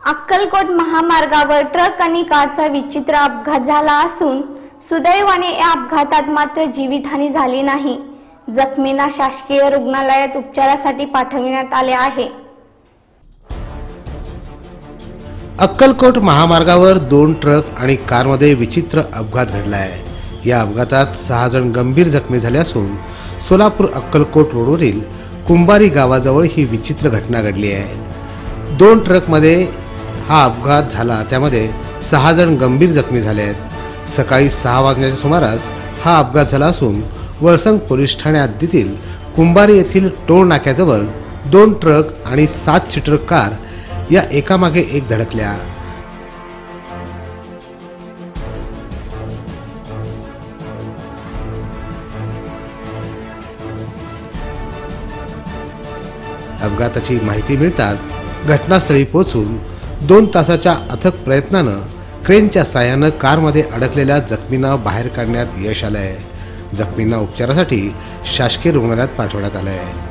अक्कलकोट महामार्गावर ट्रक आणि कारचा विचित्र अपघात झाला असून सुदैवाने या अपघातात मात्र जीवितहानी झाली नाही। जखमींना शासकीय रुग्णालयात उपचारासाठी पाठवण्यात आले आहे। अक्कलकोट महामार्गावर 2 ट्रक आणि कारमध्ये विचित्र अपघात घडला आहे। या अपघातात 6 जण गंभीर जखमी झाले असून सोलापूर अक्कलकोट रोडवरील कुंभारी गावाजवळ ही विचित्र घटना घडली आहे। 2 ट्रकमध्ये हा अपघात झाला, त्यामध्ये 6 जण गंभीर जखमी झाले आहेत। सकाळी 6 वाजण्याच्या सुमारास हा अपघात झाला असून वळसंग पोलीस ठाणे हद्दीतील कुंभारी येथील टोल नाक्याजवळ 2 ट्रक आणि 7 सीटर कार या एकामागे एक धडकल्या। अपघाताची माहिती मिळताच घटनास्थळी पोहोचून 2 तासाच्या अथक प्रयत्नानं क्रेनच्या साहाय्यानं कारमध्ये अडकलेल्या जखमींना बाहेर काढण्यात यश आलंय। जखमींना उपचारासाठी शासकीय रुग्णालयात पाठवण्यात आलंय।